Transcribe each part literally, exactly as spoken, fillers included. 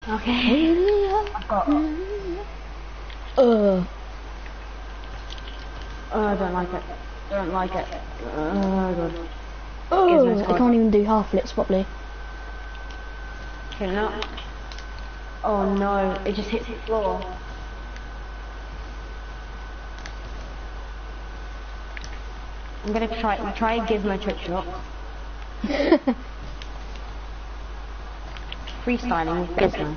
Okay. I've got... Uh. Oh, I don't like it. I don't like it. Oh, God. Oh, I can't even do half flips properly. Can not? Oh no, it just hits the floor. I'm gonna try try and give my trick shot. Freestyling with Gizmo.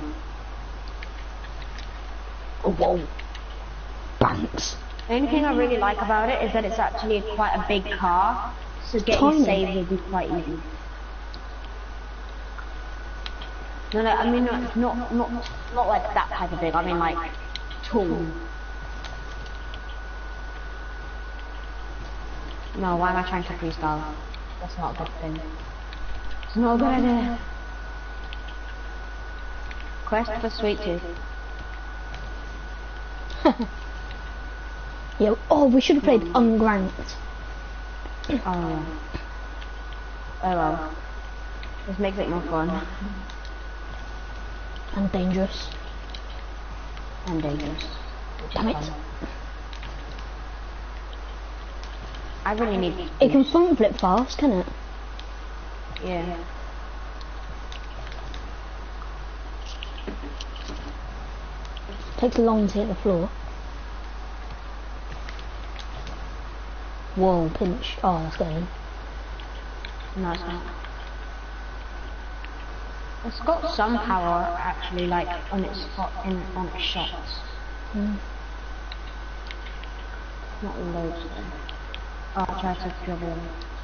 Oh, whoa. Banks. The only thing I really like about it is that it's actually quite a big car, so getting saved will be quite easy. No, no, I mean not not not not like that type of big. I mean like tall. No, why am I trying to freestyle? That's not a good thing. It's not a good idea. Quest for Sweet Tooth. Yeah. Oh, we should have played unranked. Oh yeah. Oh well. This makes it more fun. And dangerous. And dangerous. Damn it. I really need... It can front flip fast, can it? Yeah. Takes long to hit the floor. Whoa, pinch. Oh, that's going. No, it's not. It's got some power actually, like on its in on its shots. Mm. Not loads though. Oh, I tried to dribble.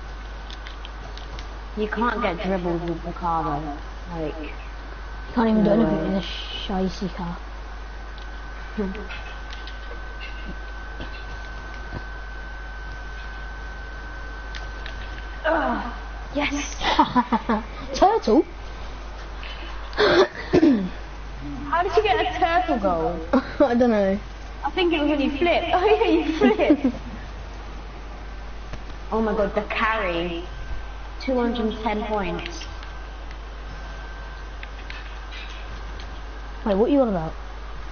You can't get dribbled with the car though. Like You can't even no do anything way. in a shicey car. Oh, yes. Turtle? How did you get a turtle goal? I don't know. I think it was when you flipped. Oh yeah, you flipped. Oh my god, the carry. two hundred ten points. Wait, what are you on about?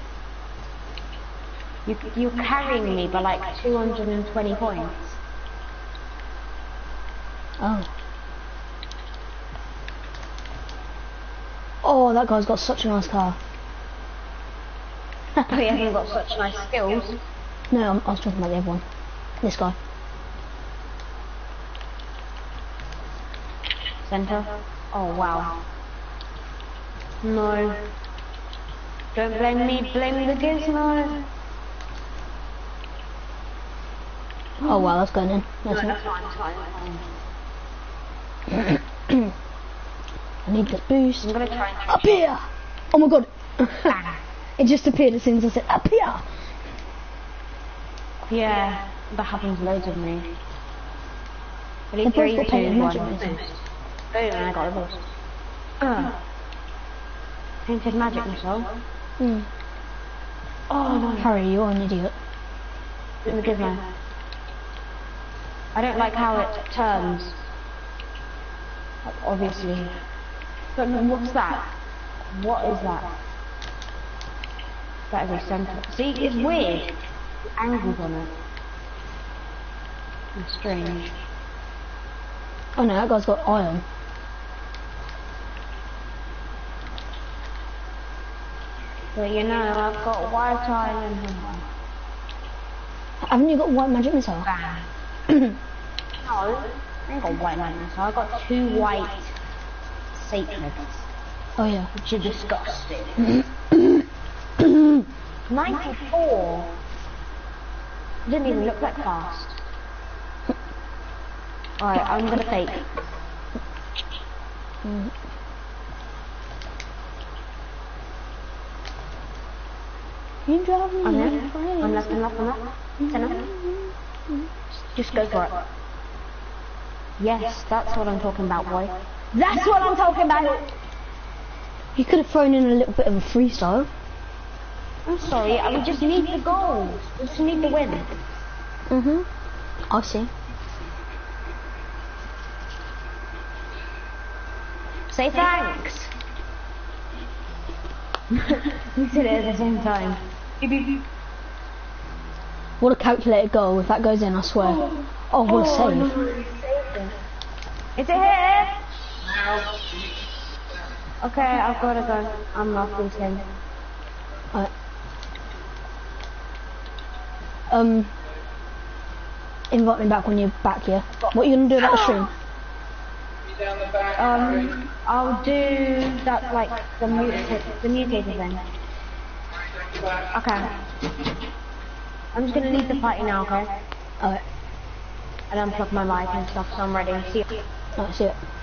You, you're carrying me by like two hundred twenty points. Oh. Oh, that guy's got such a nice car. But he hasn't got such nice skills. No, I'm, I was talking about the other one. This guy. Center. Oh wow. No. Don't blame me, blame the gizmo. Oh wow, that's going in. No, That's that's not. fine, that's fine, I need the boost. I'm gonna try and Up here! Oh my god. Bang. It just appeared as soon as I said up here. Yeah, that happens loads with me. They Ready, both three, got two, painted one, magic boost. missiles. Boom, and I got the boost. Uh. Painted magic missile. Hmm. Oh no. Harry, you're an idiot. In the gizmo. I don't like how it turns. Obviously. But what's that? What is that? That is a center. See, it's weird. The angles on it. It's strange. Oh no, that guy's got iron. But you know, I've got white iron. Haven't you got a white magic missile? Bang. No, I ain't got white magic missile. I've got two white sacreds. Oh yeah. Which are disgusting. ninety-four. Didn't even look that fast. Alright, I'm gonna fake. Mm. You drive me I'm left, crazy. I'm left, I'm left, I'm left. Center. Just go for it. Yes, that's what I'm talking about, boy. That's what I'm talking about! You could have thrown in a little bit of a freestyle. I'm sorry, I we just need the goals. We just need the win. Mhm. I see. Say thanks. We said it at the same time. What a calculated goal. If that goes in, I swear. Oh, what a save. Is it here? Okay, I've got to go. I'm not losing. Alright. Um, invite me back when you're back here. What are you gonna do about the stream? Um, I'll do that, like, the mutated, the mutated thing. Okay. I'm just gonna leave the party now, okay? Alright. And unplug my mic and stuff, so I'm ready. See you. Alright, see ya.